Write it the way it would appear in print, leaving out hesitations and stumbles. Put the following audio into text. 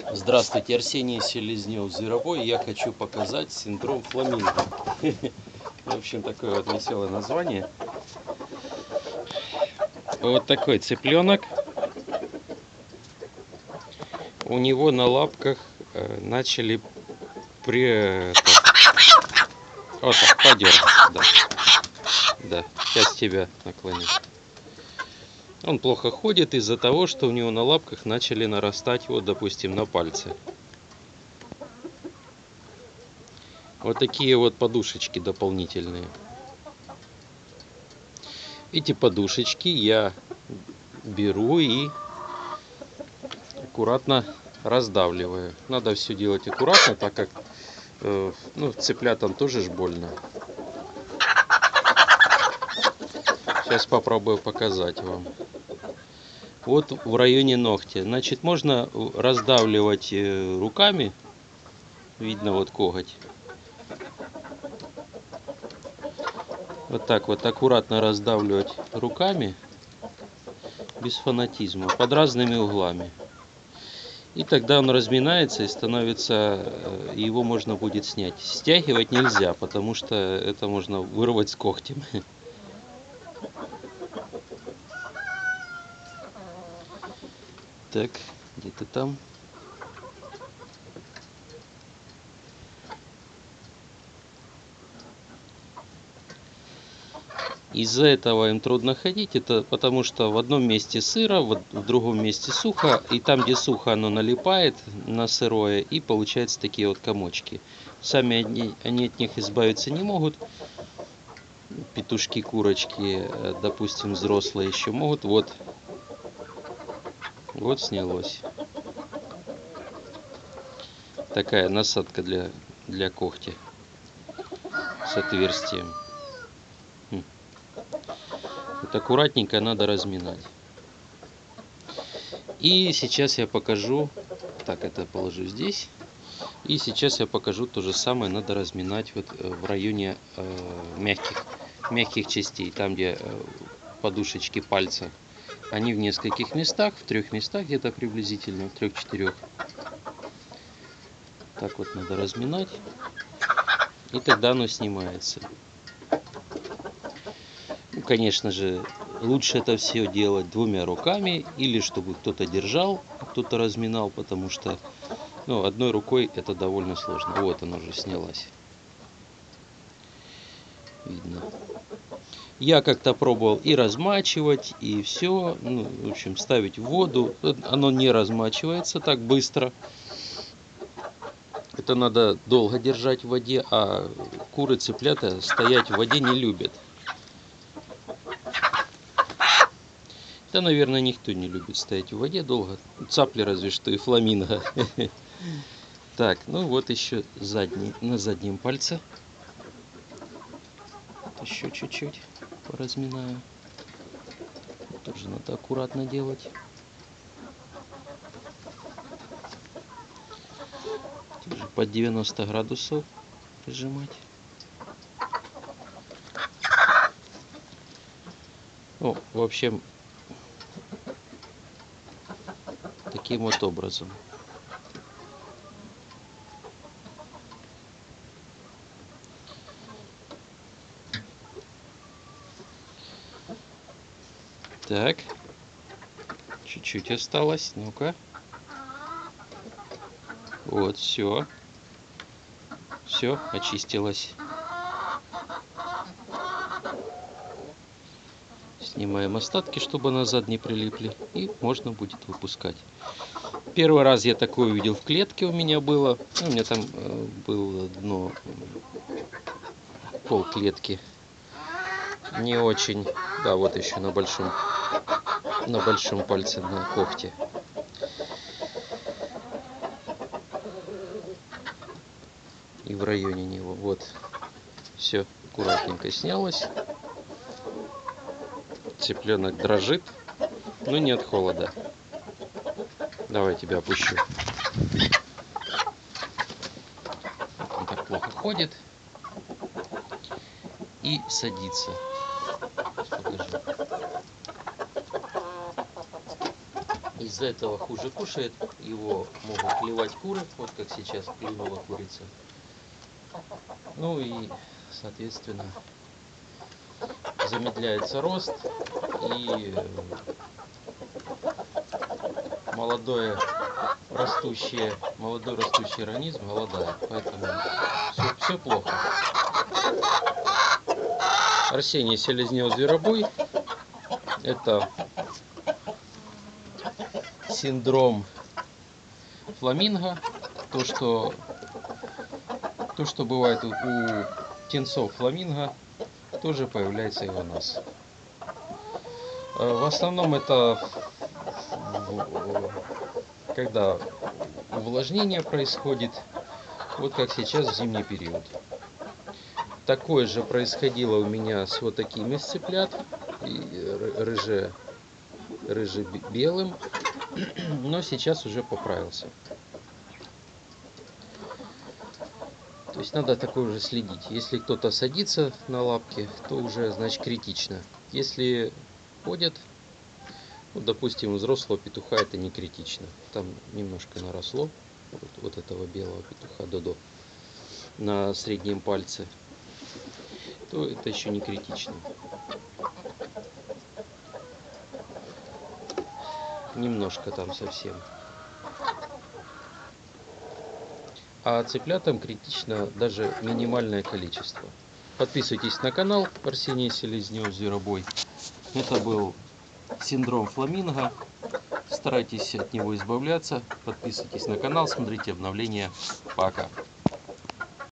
Здравствуйте, Арсений Селезнев, Зверобой. Я хочу показать синдром фламинго. В общем, такое вот веселое название. Вот такой цыпленок. У него на лапках начали Вот так, подер. Да. Да, сейчас тебя наклоню. Он плохо ходит из-за того, что у него на лапках начали нарастать, вот, допустим, на пальце. Вот такие вот подушечки дополнительные. Эти подушечки я беру и аккуратно раздавливаю. Надо все делать аккуратно, так как цыплятам тоже ж больно. Сейчас попробую показать вам. Вот в районе ногтя. Значит, можно раздавливать руками. Видно вот коготь. Вот так вот аккуратно раздавливать руками. Без фанатизма. Под разными углами. И тогда он разминается и становится, его можно будет снять. Стягивать нельзя, потому что это можно вырвать с когтем. Так, где-то там. Из-за этого им трудно ходить, это потому что в одном месте сыро, в другом месте сухо, и там, где сухо, оно налипает на сырое, и получаются такие вот комочки. Сами они от них избавиться не могут. Петушки, курочки, допустим, взрослые еще могут. Вот снялось. Такая насадка для когтя с отверстием. Вот аккуратненько надо разминать. И сейчас я покажу. Так, это положу здесь. И сейчас я покажу то же самое. Надо разминать вот в районе мягких частей. Там, где подушечки пальца. Они в нескольких местах, в 3 местах где-то приблизительно, в 3-4. Так вот надо разминать. И тогда оно снимается. Ну, конечно же, лучше это все делать 2 руками. Или чтобы кто-то держал, кто-то разминал. Потому что одной рукой это довольно сложно. Вот она уже снялась. Видно. Я как-то пробовал и размачивать, и все. В общем, ставить в воду. Оно не размачивается так быстро. Это надо долго держать в воде, а куры, цыплята стоять в воде не любят. Да, наверное, никто не любит стоять в воде долго. Цапли разве что и фламинго. Так, вот еще на заднем пальце. Еще чуть-чуть поразминаю. Тоже надо аккуратно делать. Тоже под 90 градусов прижимать. В общем, таким вот образом. Так, чуть-чуть осталось. Ну-ка. Вот, все, очистилось. Снимаем остатки, чтобы назад не прилипли, и можно будет выпускать. Первый раз я такое увидел в клетке, у меня было. У меня там было дно, пол клетки. Не очень. Да, вот еще на большом пальце, на когте. И в районе него. Вот. Все аккуратненько снялось. Цыпленок дрожит, но не от холода. Давай тебя опущу. Он так плохо ходит и садится. Покажу. Из-за этого хуже кушает, его могут клевать куры, вот как сейчас клюнула курица. Ну и, соответственно, замедляется рост и молодой растущий организм голодает, поэтому все плохо. Арсений Селезнев зверобой — это синдром фламинго, то, что бывает у птенцов фламинго, тоже появляется и у нас. В основном это когда увлажнение происходит, вот как сейчас в зимний период. Такое же происходило у меня с вот такими цыплят, рыже-белым, но сейчас уже поправился. То есть надо такое уже следить. Если кто-то садится на лапки, то уже, значит, критично. Если ходят, ну, допустим, у взрослого петуха это не критично. Там немножко наросло вот этого белого петуха Додо на среднем пальце, то это еще не критично. Немножко там совсем. А цыплятам критично даже минимальное количество. Подписывайтесь на канал Арсений Селезнев зверобой. Это был синдром фламинго. Старайтесь от него избавляться. Подписывайтесь на канал, смотрите обновления. Пока.